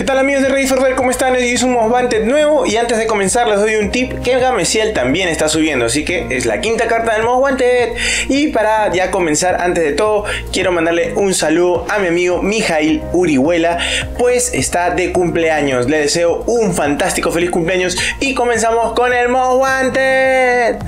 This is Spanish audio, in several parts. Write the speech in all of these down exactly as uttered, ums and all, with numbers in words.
tal amigos de Ready for Ver? ¿Cómo están? Hoy es un Most Wanted nuevo y antes de comenzar les doy un tip que Gameciel también está subiendo, así que es la quinta carta del Most Wanted. Y para ya comenzar, antes de todo, quiero mandarle un saludo a mi amigo Mijail Urihuela, pues está de cumpleaños. Le deseo un fantástico feliz cumpleaños y comenzamos con el Most Wanted.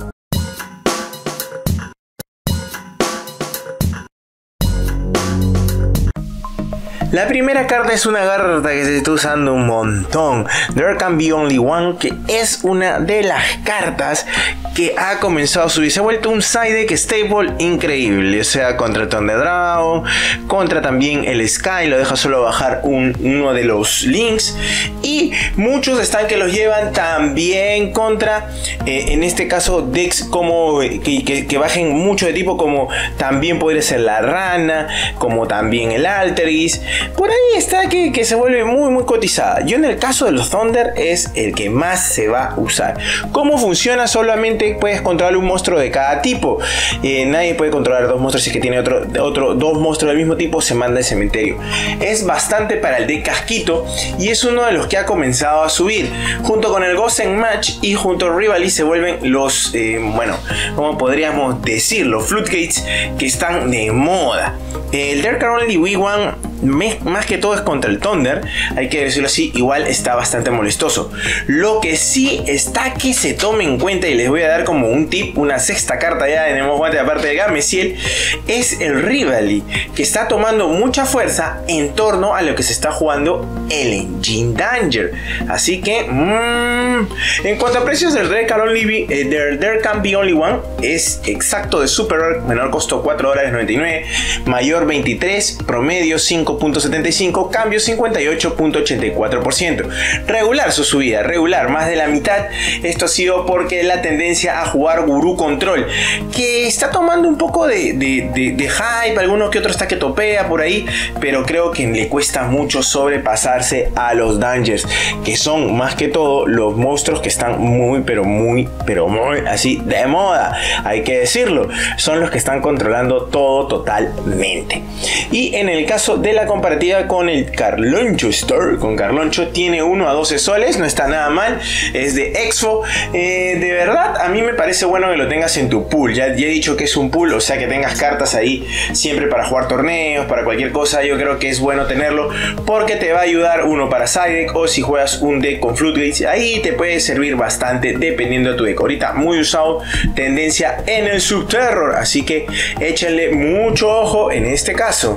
La primera carta es una carta que se está usando un montón, There Can Be Only One, que es una de las cartas que ha comenzado a subir. Se ha vuelto un side deck stable increíble, o sea, contra Thunder Dragon, contra también el Sky, lo deja solo bajar un, uno de los links, y muchos están que los llevan también contra, eh, en este caso, decks como que, que, que bajen mucho de tipo, como también podría ser la Rana, como también el Altergeist. Por ahí está que, que se vuelve muy muy cotizada. Yo en el caso de los Thunder es el que más se va a usar. ¿Cómo funciona? Solamente puedes controlar un monstruo de cada tipo. Eh, nadie puede controlar dos monstruos. Si es que tiene otro, otro, dos monstruos del mismo tipo, se manda al cementerio. Es bastante para el deck casquito y es uno de los que ha comenzado a subir. Junto con el Ghost and Match y junto a Rivali se vuelven los, eh, bueno, como podríamos decir, los Floodgates que están de moda. El There Can Only Be One, más que todo es contra el Thunder, hay que decirlo así, igual está bastante molestoso. Lo que sí está que se tome en cuenta, y les voy a dar como un tip, una sexta carta ya en el Most Wanted aparte de Gameciel, es el Rivali, que está tomando mucha fuerza en torno a lo que se está jugando el Engine Danger. Así que, mmm, en cuanto a precios del There Can Only Be, eh, there, there Can Be Only One, es exacto de Super Rare, menor costo cuatro dólares noventa y nueve, mayor veintitrés, promedio cinco punto setenta y cinco, cambio cincuenta y ocho punto ochenta y cuatro por ciento. Regular su subida, regular, más de la mitad. Esto ha sido porque la tendencia a jugar Gurú Control, que está tomando un poco de, de, de, de hype, alguno que otro está que topea por ahí, pero creo que le cuesta mucho sobrepasarse a los Dangers, que son más que todo los monstruos que están muy, pero muy, pero muy así de moda, hay que decirlo. Son los que están controlando todo totalmente. Y en el caso de la comparativa con el Carloncho Store, con Carloncho tiene uno a doce soles, no está nada mal, es de Expo. Eh, de verdad, a mí me parece bueno que lo tengas en tu pool. Ya, ya he dicho que es un pool, o sea que tengas cartas ahí siempre para jugar torneos, para cualquier cosa. Yo creo que es bueno tenerlo porque te va a ayudar, uno, para side deck, o si juegas un deck con Floodgates, ahí te puede servir bastante dependiendo de tu deck. Ahorita muy usado, tendencia en el Subterror, así que échenle mucho ojo en este caso.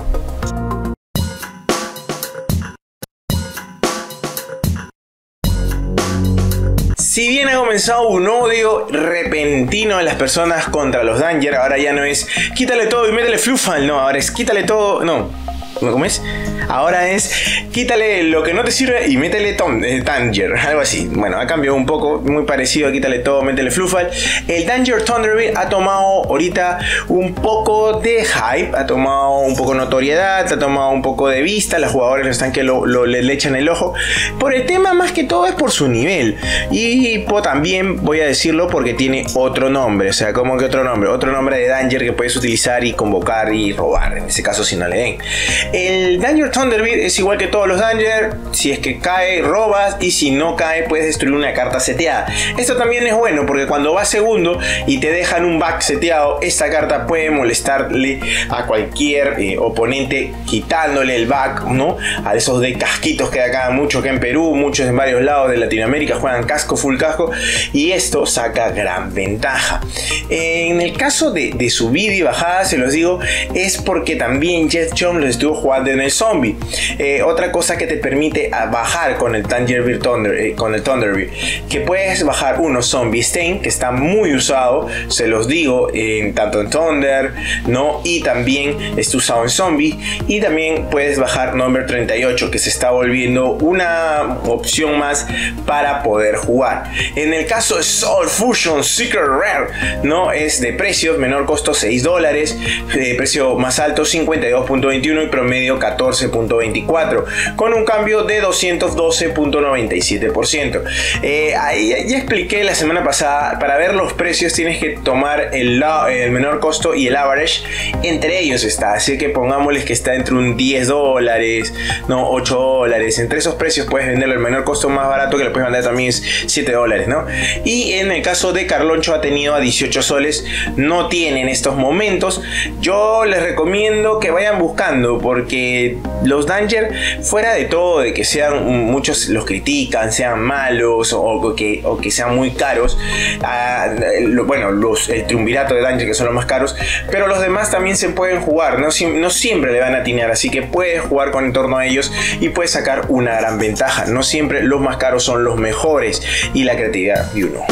Si bien ha comenzado un odio repentino de las personas contra los Danger, ahora ya no es quítale todo y métele Flufal, no, ahora es quítale todo, no. ¿Cómo es? Ahora es quítale lo que no te sirve y métele tom, eh, Danger, algo así. Bueno, ha cambiado un poco, muy parecido a quítale todo, métele Flufal. El Danger Thunderbird ha tomado ahorita un poco de hype, ha tomado un poco de notoriedad, ha tomado un poco de vista. Los jugadores están que lo, lo, le, le echan el ojo. Por el tema, más que todo, es por su nivel. Y pues, también voy a decirlo porque tiene otro nombre. O sea, como que otro nombre, otro nombre de Danger que puedes utilizar y convocar y robar. En ese caso, si no le den. El Danger Thunderbird es igual que todos los Danger. Si es que cae, robas, y si no cae, puedes destruir una carta seteada. Esto también es bueno porque cuando vas segundo y te dejan un back seteado, esta carta puede molestarle a cualquier eh, oponente quitándole el back, ¿no? A esos de casquitos que hay acá, mucho que en Perú, muchos en varios lados de Latinoamérica juegan casco, full casco, y esto saca gran ventaja. En el caso de, de subida y bajada, se los digo, es porque también Jeff Chom los estuvo jugando en el zombie. Eh, otra cosa que te permite bajar con el Thunderbird, Thunder, eh, con el Thunderbird, que puedes bajar uno Zombie Stain, que está muy usado, se los digo, en, tanto en Thunder, ¿no? Y también está usado en zombie. Y también puedes bajar Number treinta y ocho, que se está volviendo una opción más para poder jugar. En el caso de Soul Fusion Secret Rare, no es de precios, menor costo seis dólares, de precio más alto cincuenta y dos punto veintiuno y promedio promedio catorce punto veinticuatro, con un cambio de doscientos doce punto noventa y siete por ciento. Eh, ahí ya expliqué la semana pasada, para ver los precios tienes que tomar el, el menor costo y el average, entre ellos está, así que pongámosles que está entre un diez dólares, no, ocho dólares, entre esos precios puedes venderlo. El menor costo más barato que lo puedes vender también es siete dólares, ¿no? Y en el caso de Carloncho ha tenido a dieciocho soles, no tiene en estos momentos. Yo les recomiendo que vayan buscando, porque los Danger, fuera de todo de que sean, muchos los critican, sean malos o que, o que sean muy caros, uh, lo, bueno, los, el triunvirato de Danger que son los más caros, pero los demás también se pueden jugar, no, no siempre le van a atinar, así que puedes jugar con en torno a ellos y puedes sacar una gran ventaja. No siempre los más caros son los mejores y la creatividad de uno.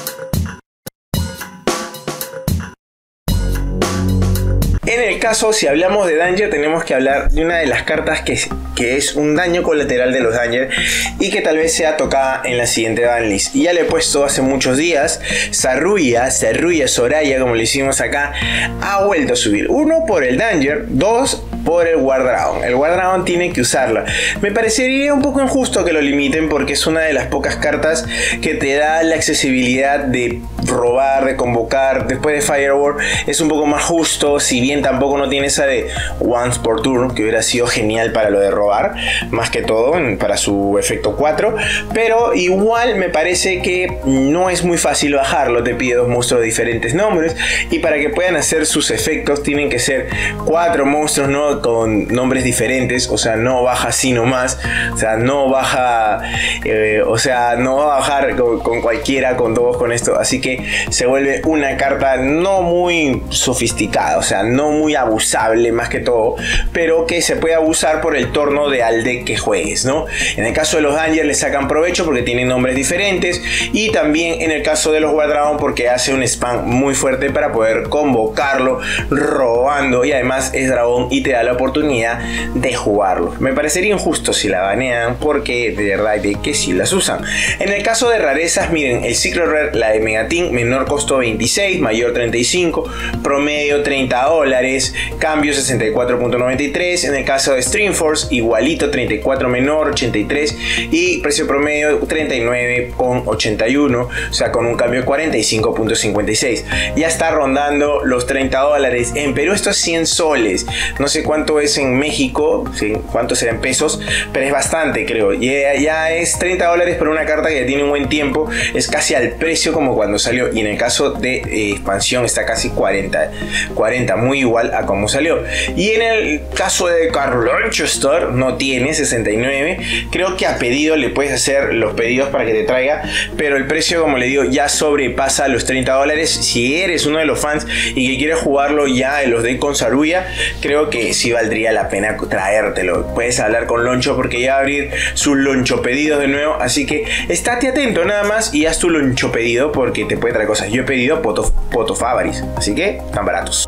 En el caso, si hablamos de Danger, tenemos que hablar de una de las cartas que, que es un daño colateral de los Danger y que tal vez sea tocada en la siguiente banlist. Y ya le he puesto hace muchos días. Saruya, Saruya Soraya, como le hicimos acá, ha vuelto a subir. Uno, por el Danger. Dos, por el War Dragon. El War Dragon tiene que usarla. Me parecería un poco injusto que lo limiten, porque es una de las pocas cartas que te da la accesibilidad de robar, de convocar. Después de Firewall es un poco más justo, si bien tampoco no tiene esa de once por turn, que hubiera sido genial para lo de robar, más que todo para su efecto cuatro, pero igual me parece que no es muy fácil bajarlo. Te pide dos monstruos de diferentes nombres, y para que puedan hacer sus efectos tienen que ser cuatro monstruos, ¿no?, con nombres diferentes. O sea, no baja así nomás, o sea, no baja eh, o sea, no va a bajar con, con cualquiera, con dos, con esto, así que se vuelve una carta no muy sofisticada, o sea, no muy abusable más que todo, pero que se puede abusar por el torno de al deck que juegues, ¿no? En el caso de los Danger le sacan provecho porque tienen nombres diferentes, y también en el caso de los War Dragon porque hace un spam muy fuerte para poder convocarlo robando, y además es dragón y te da la oportunidad de jugarlo. Me parecería injusto si la banean, porque de verdad de que si las usan. En el caso de rarezas, miren, el Secret Rare, la de Megatin, menor costo veintiséis, mayor treinta y cinco, promedio treinta dólares, cambio sesenta y cuatro punto noventa y tres. En el caso de Streamforce, igualito, treinta y cuatro menor, ochenta y tres, y precio promedio treinta y nueve con ochenta y uno, o sea, con un cambio de cuarenta y cinco punto cincuenta y seis. Ya está rondando los treinta dólares. En Perú esto es cien soles, no sé cuánto es en México, ¿sí?, cuánto será en pesos, pero es bastante, creo. Ya, ya es treinta dólares por una carta que ya tiene un buen tiempo, es casi al precio como cuando salió, y en el caso de eh, expansión está casi cuarenta, cuarenta, muy igual a como salió. Y en el caso de Carloncho Store no tiene sesenta y nueve, creo que a pedido le puedes hacer los pedidos para que te traiga, pero el precio, como le digo, ya sobrepasa los treinta dólares. Si eres uno de los fans y que quieres jugarlo ya en los de con Saruya, creo que sí valdría la pena traértelo. Puedes hablar con Loncho porque ya va a abrir su Loncho pedidos de nuevo, así que estate atento nada más y haz tu Loncho pedido porque te puede traer cosas. Yo he pedido Poto, Poto Favaris, así que están baratos.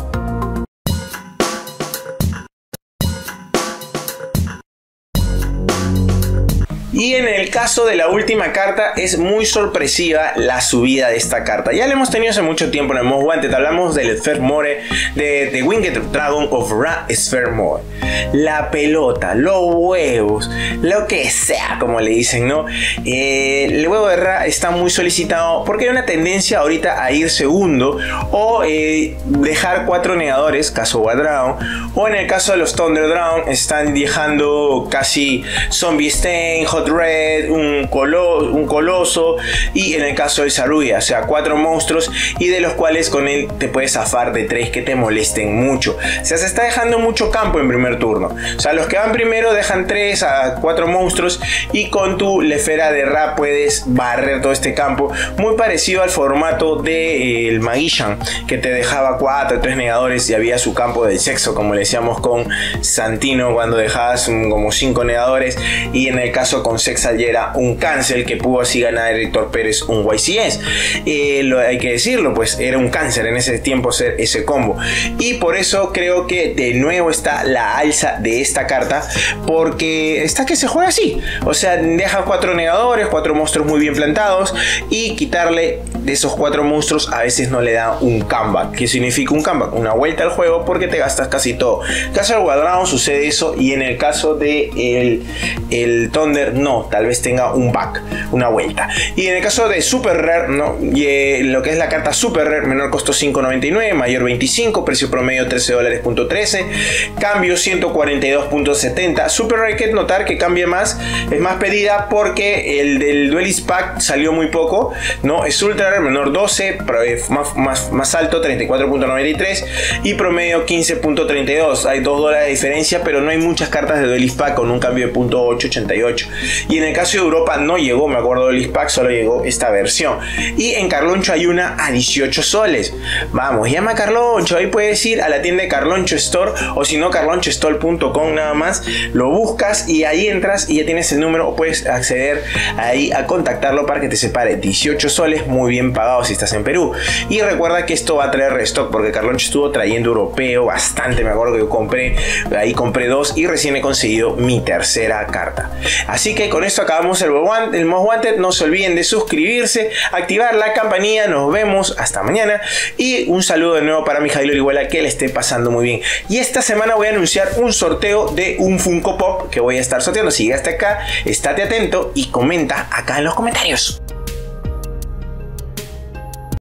Y en el caso de la última carta, es muy sorpresiva la subida de esta carta. Ya la hemos tenido hace mucho tiempo en el Most Wanted. Hablamos del Sphermore, de The Winged Dragon of Ra Sphermore. La pelota, los huevos, lo que sea, como le dicen, ¿no? Eh, el huevo de Ra está muy solicitado porque hay una tendencia ahorita a ir segundo, o eh, dejar cuatro negadores, caso War Dragon, o en el caso de los Thunder Dragon, están dejando casi Zombie Stain, Hot Red, un, colo un coloso, y en el caso de Saruya, o sea, cuatro monstruos, y de los cuales con él te puedes zafar de tres que te molesten mucho. O sea, se está dejando mucho campo en primer turno. O sea, los que van primero dejan tres a cuatro monstruos, y con tu Lefera de Ra puedes barrer todo este campo, muy parecido al formato del de, eh, Magician, que te dejaba cuatro, tres negadores y había su campo del sexo, como le decíamos con Santino, cuando dejabas un, como cinco negadores, y en el caso con Sexal era un cancel que pudo así ganar a Héctor Pérez un Y C S. Eh, lo, hay que decirlo, pues era un cáncer en ese tiempo ser ese combo, y por eso creo que de nuevo está la alza de esta carta, porque está que se juega así, o sea, deja cuatro negadores, cuatro monstruos muy bien plantados, y quitarle de esos cuatro monstruos a veces no le da un comeback. ¿Qué significa un comeback? Una vuelta al juego porque te gastas casi todo. En el caso del Guadragon sucede eso, y en el caso de el, el Thunder no, tal vez tenga un back, una vuelta. Y en el caso de Super Rare, no, y, eh, lo que es la carta Super Rare, menor costo cinco noventa y nueve, mayor veinticinco, precio promedio trece dólares punto trece, cambio ciento cuarenta y dos punto setenta. Super Rare, hay que notar que cambia más, es más pedida porque el del Duelist Pack salió muy poco, ¿no? Es Ultra Rare, menor doce, más, más, más alto treinta y cuatro punto noventa y tres y promedio quince punto treinta y dos. Hay dos dólares de diferencia, pero no hay muchas cartas de Duelist Pack con un cambio de punto ocho ochenta y ocho. Y en el caso de Europa no llegó, me acuerdo, Duelist Pack, solo llegó esta versión. Y en Carloncho hay una a dieciocho soles. Vamos, llama a Carloncho, ahí puedes ir a la tienda de Carloncho Store, o si no, carloncho store punto com, nada más lo buscas y ahí entras y ya tienes el número, o puedes acceder ahí a contactarlo para que te separe. Dieciocho soles, muy bien pagado si estás en Perú. Y recuerda que esto va a traer restock, porque Carloncho estuvo trayendo europeo bastante. Me acuerdo que yo compré, ahí compré dos y recién he conseguido mi tercera carta. Así que con esto acabamos el, el Most Wanted. No se olviden de suscribirse, activar la campanilla. Nos vemos hasta mañana y un saludo de nuevo para mi Jairo Orihuela, que le esté pasando muy bien. Y esta semana voy a anunciar un sorteo de un Funko Pop que voy a estar sorteando. Si llegaste acá, estate atento y comenta acá en los comentarios.